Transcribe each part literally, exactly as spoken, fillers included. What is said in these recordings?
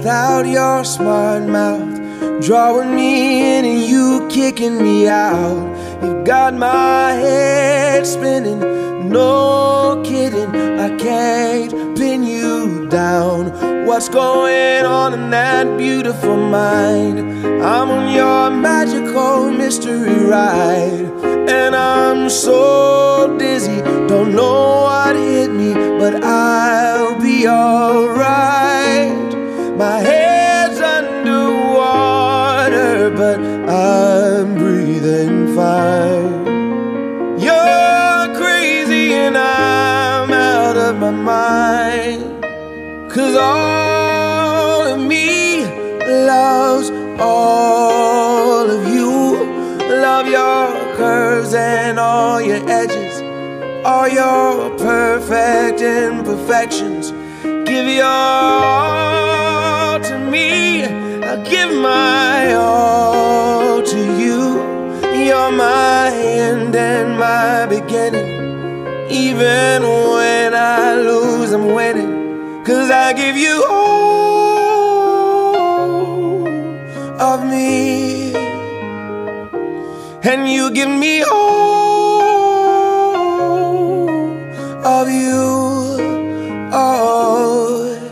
without your smart mouth, drawing me in and you kicking me out. You got my head spinning, no kidding, I can't pin you down. What's going on in that beautiful mind? I'm on your magical mystery ride, and I'm so dizzy, don't know what hit me, but I'll be alright. My head's underwater, but I'm breathing fine. You're crazy and I'm out of my mind, 'cause all of me loves all of you. Love your curves and all your edges, all your perfect imperfections. Give your all to me, I'll give my all to you. You're my end and my beginning. Even when I lose, I'm winning, 'cause I give you all of me, and you give me all of you. Oh,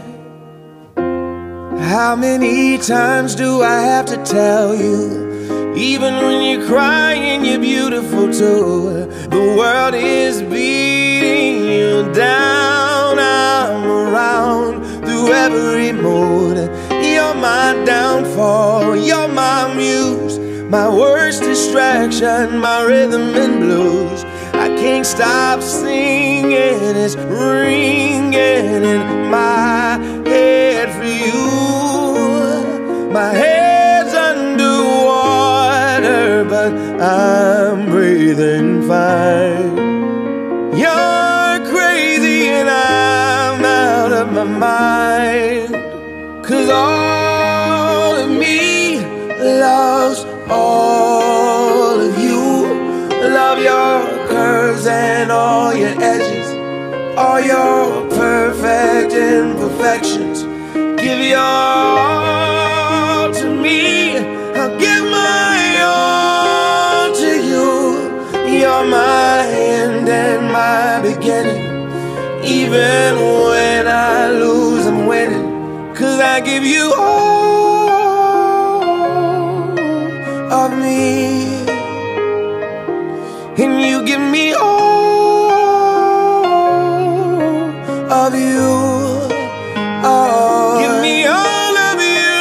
how many times do I have to tell you, even when you're crying, you're beautiful too. The world is beating you down, I'm around through every mood. You're my downfall, you're my muse, my worst distraction, my rhythm and blues. I can't stop singing, it's ringing in my head for you. My head's underwater, but I'm breathing fine. You're crazy and I'm out of my mind, 'cause all of me loves all of you. Love your curves and all your edges, all your perfect imperfections. Give your all to me, I'll give my all to you. You're my end and my beginning. Even when I lose, I'm winning, 'cause I give you all of me, and you give me all of you. Oh, give me all of you.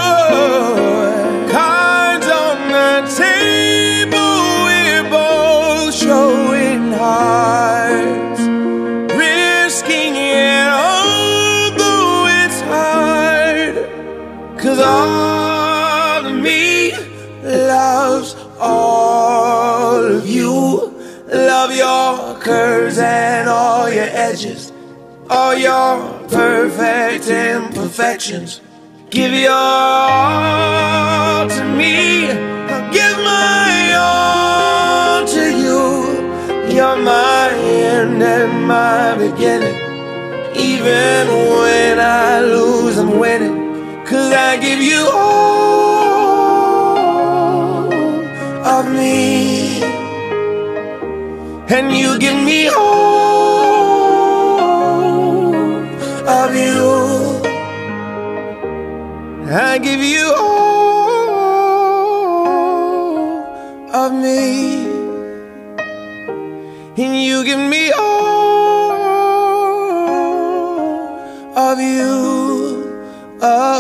Cards on the table, we're both showing hearts, risking it although it's hard, 'cause all of me loves all of you. Love your curves and all your edges, all your perfect imperfections. Give your all to me, I'll give my all to you. You're my end and my beginning. Even when I lose, I'm winning, 'cause I give you all of me, and you give me all of you. I give you all of me, and you give me all of you. Oh.